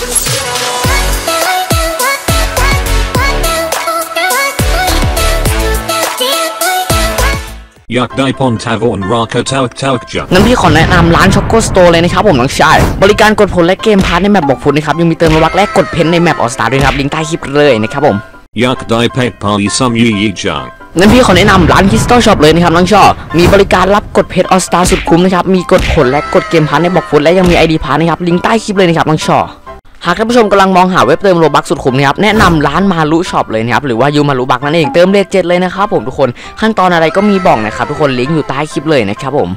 อยากได้พรทาวอนราคาเท่าจังงั้นพี่ขอแนะนำร้านช็อกโกสโตร์เลยนะครับผมน้องชายบริการกดผลและเกมพาร์ทในแมปบอกผลนะครับยังมีเติมระวักและกดเพนในแมปออสตาด้วยครับลิงก์ใต้คลิปเลยนะครับผมอยากได้เพชรพาลีซัมยี่จังงั้นพี่ขอแนะนำร้านคริสตัลช็อปเลยนะครับน้องชอบมีบริการรับกดเพชรออสตาสุดคุ้มนะครับมีกดผลและกดเกมพาร์ทในบอกผลและยังมี ID พาร์ทนะครับลิงก์ใต้คลิปเลยนะครับน้องชอบหากท่านผู้ชมกำลังมองหาเว็บเติมโลบัคสุดคุ้มนะครับแนะนำร้านมารุช็อปเลยนะครับหรือว่ายูมารุบัคนั่นเองเติมเลท7เลยนะครับผมทุกคนขั้นตอนอะไรก็มีบอกนะครับทุกคนลิงก์อยู่ใต้คลิปเลยนะครับผม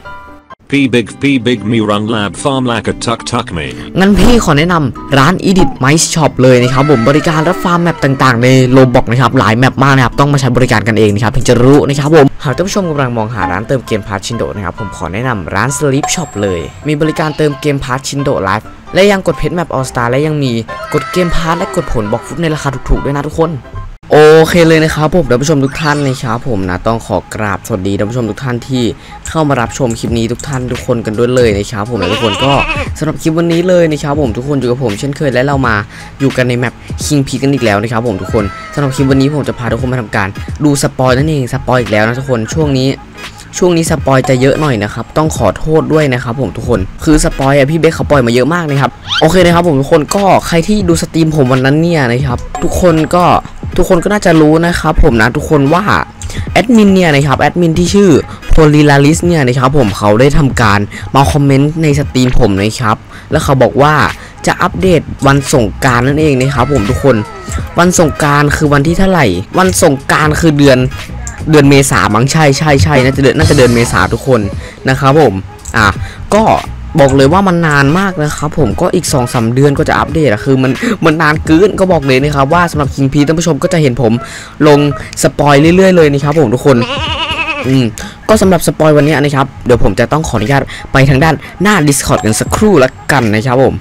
P big มีรัง lab farm ลากทักมีงั้นพี่ขอแนะนำร้าน Edit Mice Shop เลยนะครับผมบริการรับฟาร์มแมปต่างๆในโลบอกนะครับหลายแมปมากนะครับต้องมาใช้บริการกันเองนะครับถึงจะรู้นะครับผมหากท่านผู้ชมกำลังมองหาร้านเติมเกมพาร์ทชินโดนะครับผมขอแนะนำร้าน Sleep Shop เลยมีบริการเติมเกมพาร์ทชินโดไลฟ์และยังกดเพชรแมปออสตาและยังมีกดเกมพาร์ทและกดผลบอกฟุตในราคาถูกๆด้วยนะทุกคนโอเคเลยนะครับผมท่านผู้ชมทุกท่านนะครับผมนะต้องขอกราบสวัสดีท่านผู้ชมทุกท่านที่เข้ามารับชมคลิปนี้ทุกท่านทุกคนกันด้วยเลยนะครับผมและทุกคนก็สำหรับคลิปวันนี้เลยนะครับผมทุกคนอยู่กับผมเช่นเคยและเรามาอยู่กันในแมปคิงพีกันอีกแล้วนะครับผมทุกคนสำหรับคลิปวันนี้ผมจะพาทุกคนมาทำการดูสปอยนั่นเองสปอยอีกแล้วนะทุกคนช่วงนี้สปอยจะเยอะหน่อยนะครับต้องขอโทษด้วยนะครับผมทุกคนคือสปอยพี่เบคเขาปล่อยมาเยอะมากนะครับโอเคนะครับผมทุกคนก็ใครที่ดูสตรีมผมวันนั้นเนี่ยนะครับทุกคนก็น่าจะรู้นะครับผมนะทุกคนว่าแอดมินเนี่ยนะครับแอดมินที่ชื่อโพลิลาริสเนี่ยนะครับผมเขาได้ทำการมาคอมเมนต์ในสตรีมผมนะครับแล้วเขาบอกว่าจะอัปเดตวันสงกรานต์นั่นเองนะครับผมทุกคนวันสงกรานต์คือวันที่เท่าไหร่วันสงกรานต์คือเดือนเมษามั้งใช่น่าจะเดือนเมษาทุกคนนะครับผมก็บอกเลยว่ามันนานมากนะครับผมก็อีก 2-3 เดือนก็จะอัปเดตคือมันนานเกินก็บอกเลยนะครับว่าสำหรับคิงพีท่านผู้ชมก็จะเห็นผมลงสปอยเรื่อยๆเลยนะครับผมทุกคนก็สำหรับสปอยวันนี้นะครับเดี๋ยวผมจะต้องขออนุญาตไปทางด้านหน้า Discord กันสักครู่ละกันนะครับผม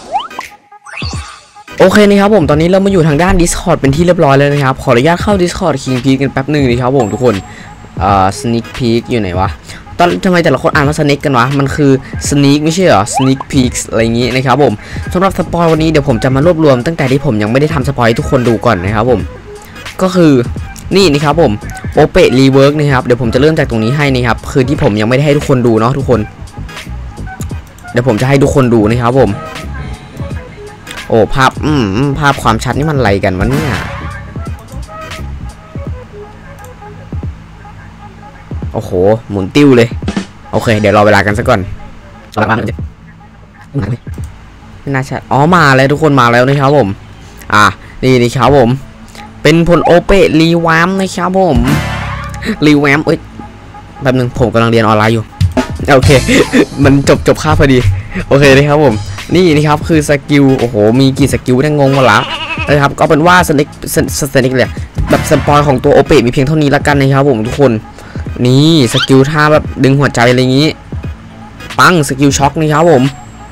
โอเคนะครับผมตอนนี้เรามาอยู่ทางด้าน Discord เป็นที่เรียบร้อยแล้วนะครับขออนุญาตเข้า Discord King Peak กันแป๊บหนึ่งนะครับผมทุกคนSneak Peek อยู่ไหนวะทำไมแต่ละคนอ่านว่า Sneak กันวะมันคือ Sneak ไม่ใช่เหรอ Sneak Peeks อะไรอย่างงี้นะครับผมสำหรับสปอยวันนี้เดี๋ยวผมจะมารวบรวมตั้งแต่ที่ผมยังไม่ได้ทำสปอยให้ทุกคนดูก่อนนะครับผมก็คือนี่นะครับผมโอเปะรีเวิร์กนะครับเดี๋ยวผมจะเริ่มจากตรงนี้ให้นะครับคือที่ผมยังไม่ได้ให้ทุกคนดูเนาะทุกคนเดี๋ยวผมจะให้ทุกคนดูนะครับผมโอ้ภาพความชัดนี่มันไรกันวะเนี่ยโอ้โหหมุนติ้วเลยโอเคเดี๋ยวรอเวลากันสักก่อนไม่น่าใช่มาแล้วทุกคนมาแล้วนะครับผมนี่ครับผมเป็นผลโอเปะรีแวมนะครับผมรีแวมแป๊บนึงผมกำลังเรียนออนไลน์อยู่โอเคมันจบค่าพอดีโอเคนะครับผมนี่ครับคือสกิลโอ้โหมีกี่สกิลเนี่ยงงหมดละนะครับก็เป็นว่าสเน็กเลยแบบสปอยของตัวโอเปะมีเพียงเท่านี้ละกันนะครับผมทุกคนนี่สกิลท่าแบบดึงหัวใจอะไรอย่างนี้ปังสกิลช็อคนี่ครับผม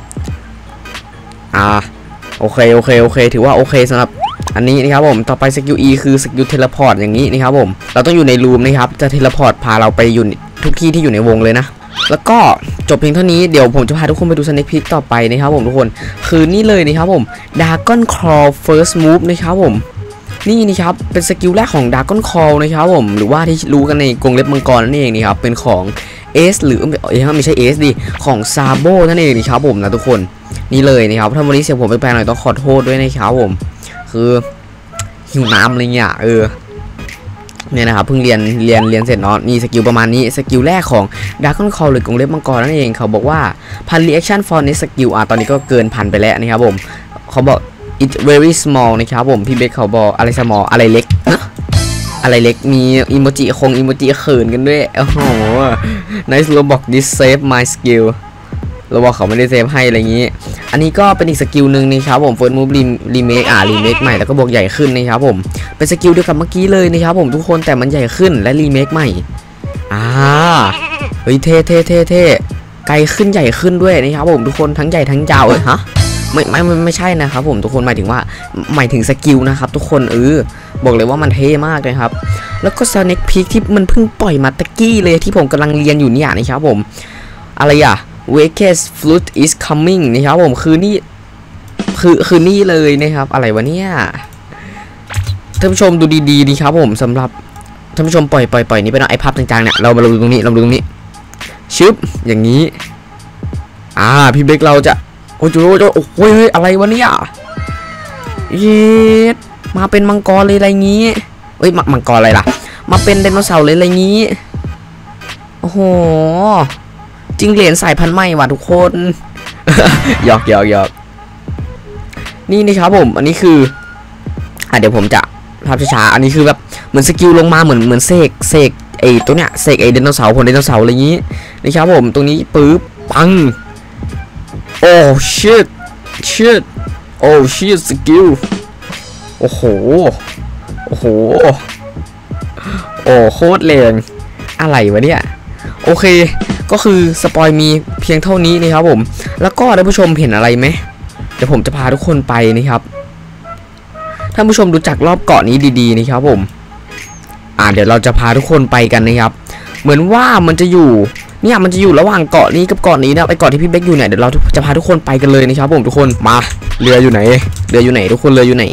โอเคถือว่าโอเคสำหรับอันนี้นะครับผมต่อไปสกิล E คือสกิลเทเลพอร์ตอย่างนี้นะครับผมเราต้องอยู่ในรูมนะครับจะเทเลพอร์ตพาเราไปอยู่ทุกที่ที่อยู่ในวงเลยนะแล้วก็จบเพียงเท่านี้เดี๋ยวผมจะพาทุกคนไปดูสเน็กพีคต่อไปนะครับผมทุกคนคือนี่เลยนะครับผม Dragon Claw First Move นะครับผมนี่นะครับเป็นสกิลแรกของ Dragon Claw นะครับผมหรือว่าที่รู้กันในกรงเล็บมังกรนั่นเองนะครับเป็นของ S หรือไม่ใช่ S ดิของ Sabo นั่นเองนะครับผมนะทุกคนนี่เลยนะครับถ้าวันนี้เสียงผมแปลกๆหน่อยต้องขอโทษด้วยนะครับผมคือหิวน้ำอะไรเงี้ยเนี่ยนะครับเพิ่งเรียนเสร็จเนาะนี่สกิลประมาณนี้สกิลแรกของ Dragon Call หรือกรงเล็บมังกรนั่นเองเขาบอกว่าพัน reaction for next skill ตอนนี้ก็เกินพันไปแล้วนะครับผมเขาบอก it's very small นะครับผมพี่เบคเขาบอกอะไร small อะไรเล็กอะไรเล็กมีอีโมจิเขินกันด้วยโอ้โห nice เราบอก this save my skill เราบอกเขาไม่ได้เซฟให้อะไรอย่างนี้อันนี้ก็เป็นอีกสกิลหนึ่งนะครับผม first move remake รีเมคใหม่แล้วก็บวกใหญ่ขึ้นนะครับผมเป็นสกิลเดียวกับเมื่อกี้เลยนะครับผมทุกคนแต่มันใหญ่ขึ้นและรีเมคใหม่เฮ้ยเท่ไกลขึ้นใหญ่ขึ้นด้วยนะครับผมทุกคนทั้งใหญ่ทั้งยาวฮะไม่ใช่นะครับผมทุกคนหมายถึงสกิลนะครับทุกคนบอกเลยว่ามันเท่มากเลยครับแล้วก็ Sneak Peek ที่มันเพิ่งปล่อยมาตะกี้เลยที่ผมกำลังเรียนอยู่เนี่ยนะครับผมอะไรWakest Flute is coming นะครับผมคือนี่คือนี่เลยนะครับอะไรวะเนี่ยท่านผู้ชมดูดีๆดีครับผมสำหรับท่านผู้ชมปล่อยนี้ไปนะไอภาพต่างๆเนี่ยเรามาดูตรงนี้เราดูตรงนี้ชึบอย่างนี้พี่เบคเราจะโอ้ยอะไรวะเนี่ยเย็ดมาเป็นมังกรเลยอะไรงี้เอ้ยมังกรอะไรล่ะมาเป็นไดโนเสาร์เลยอะไรงี้โอ้โหจิงเหลนสายพันธุ์ใหม่ว่ะทุกคน หยอกนี่ครับผมอันนี้คือเดี๋ยวผมจะภาพช้าๆอันนี้คือแบบเหมือนสกิลลงมาเหมือนเสกไอตัวเนี้ยเสกไอไดโนเสาร์ผลไดโนเสาร์อะไรอย่างงี้นี่ครับผมตรงนี้ปึ๊บปังโอ้ชิตโอ้ชิตสกิลโอ้โหโคตรแรงอะไรวะเนี่ยโอเคก็คือสปอยมีเพียงเท่านี้นะครับผมแล้วก็ท่านผู้ชมเห็นอะไรไหมเดี๋ยวผมจะพาทุกคนไปนะครับท่านผู้ชมดูจากรอบเกาะนี้ดีๆนะครับผมเดี๋ยวเราจะพาทุกคนไปกันนะครับเหมือนว่ามันจะอยู่ระหว่างเกาะนี้กับเกาะนี้นะไอเกาะที่พี่เบคอยู่เนี่ยเดี๋ยวเราจะพาทุกคนไปกันเลยนะครับผมทุกคนมาเรืออยู่ไหนทุกคนเรืออยู่ไหน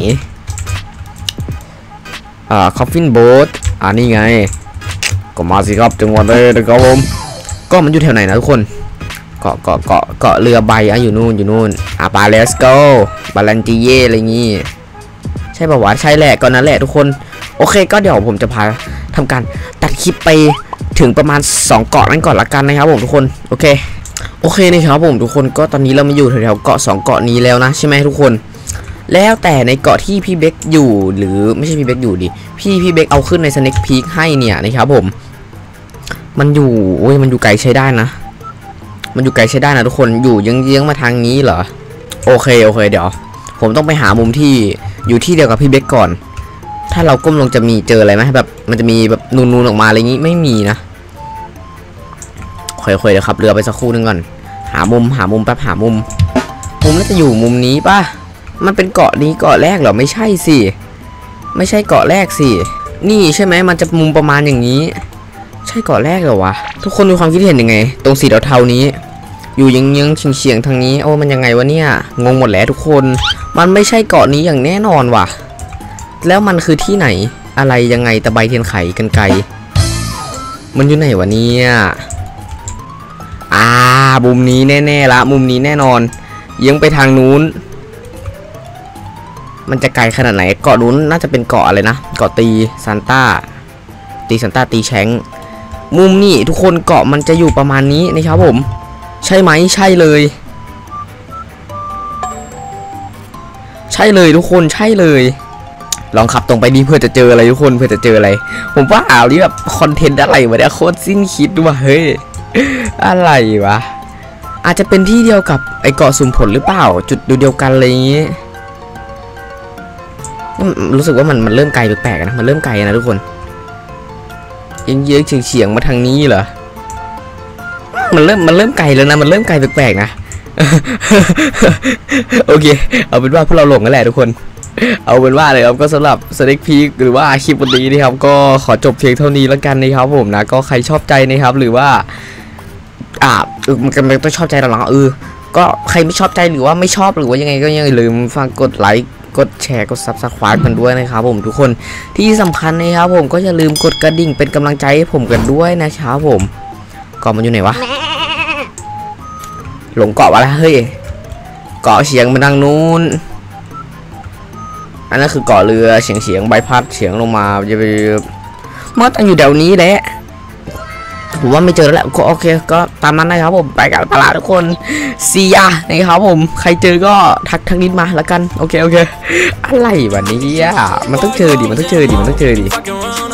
คอฟฟินโบ๊ทนี่ไงก็มาสิครับจังหวัดเลยนะครับผมก็มันอยู่แถวไหนนะทุกคนเกาะเรือใบอยู่นู่นปาเลสโกบาลันติเย่อะไรงี้ใช่ป่าววะใช่แหละก่อนนั้นแหละทุกคนโอเคก็เดี๋ยวผมจะพาทำการตัดคลิปไปถึงประมาณ2เกาะนั้นก่อนละกันนะครับผมทุกคนโอเคนะครับผมทุกคนก็ตอนนี้เรามาอยู่แถวๆเกาะ2เกาะนี้แล้วนะใช่ไหมทุกคนแล้วแต่ในเกาะที่พี่เบคอยู่หรือไม่ใช่พี่เบคอยู่ดิพี่เบคเอาขึ้นในสเน็กพีคให้เนี่ยนะครับผมมันอยู่ไกลใช้ได้นะทุกคนอยู่เยื้องมาทางนี้เหรอโอเคเดี๋ยวผมต้องไปหามุมที่อยู่ที่เดียวกับพี่เบคก่อนถ้าเราก้มลงจะมีเจออะไรไหมแบบมันจะมีแบบนูนออกมาอะไรงี้ไม่มีนะค่อยๆเดี๋ยวขับเรือไปสักครู่นึงก่อนหามุมแป๊บหามุมน่าจะอยู่มุมนี้ป่ะมันเป็นเกาะนี้เกาะแรกเหรอไม่ใช่สิไม่ใช่เกาะแรกสินี่ใช่ไหมมันจะมุมประมาณอย่างนี้ใช่เกาะแรกเหรอวะทุกคนมีความคิดเห็นยังไงตรงสีเทาๆนี้อยู่ยังเฉียงทางนี้โอ้มันยังไงวะเนี่ยงงหมดแล้วทุกคนมันไม่ใช่เกาะนี้อย่างแน่นอนว่ะแล้วมันคือที่ไหนอะไรยังไงตะไบเทียนไขกันไกลมันอยู่ไหนวะเนี่ยมุมนี้แน่ๆละมุมนี้แน่นอนยังไปทางนู้นมันจะไกลขนาดไหนเกาะนู้นน่าจะเป็นเกาะอะไรนะเกาะตีซันต้าตีแชงมุมนี่ทุกคนเกาะมันจะอยู่ประมาณนี้นะครับผมใช่ไหมใช่เลยทุกคนใช่เลยลองขับตรงไปดีเพื่อจะเจออะไรทุกคนผมว่านี่แบบคอนเทนต์อะไรวะเนี่ยโคตรสิ้นคิดว่ะเฮ้ยอะไรวะอาจจะเป็นที่เดียวกับไอเกาะสุ่มผลหรือเปล่าจุดเดียวกันอะไรอย่างงี้รู้สึกว่ามันเริ่มไกลแปลกๆนะมันเริ่มไกลนะทุกคนเยื้องเฉียงมาทางนี้เหรอมันเริ่มไกลแล้วนะมันเริ่มไกลแปลกๆนะโอเคเอาเป็นว่าพวกเราหลงกันแหละทุกคนเอาเป็นว่าเลยครับก็สำหรับสเน็กพีคหรือว่าคลิปวันนี้นะครับก็ขอจบเพียงเท่านี้แล้วกันนะครับผมนะก็ใครชอบใจนะครับหรือว่ามันต้องชอบใจเราหรอก็ใครไม่ชอบใจหรือว่าไม่ชอบหรือว่ายังไงก็อย่าลืมฝากกดไลค์กดแชร์กด Subscribe กันด้วยนะครับผมทุกคนที่สำคัญนะครับผมก็อย่าลืมกดกระดิ่งเป็นกำลังใจให้ผมกันด้วยนะครับผมเกาะมันอยู่ไหนวะหลงเกาะวะแล้วเฮ้ยเกาะเฉียงไปทางนู้นอันนั้นคือเกาะเรือเฉียงใบพัดเฉียงลงมาจะไปมันต้องอยู่แถวนี้แหละผมว่าไม่เจอแล้วก็โอเคก็ตามนั้นนะครับผมไปกันตลาดทุกคนซียานะครับผมใครเจอก็ทักนิดมาแล้วกันโอเคอะไรวะเนี่ยมันต้องเจอดิ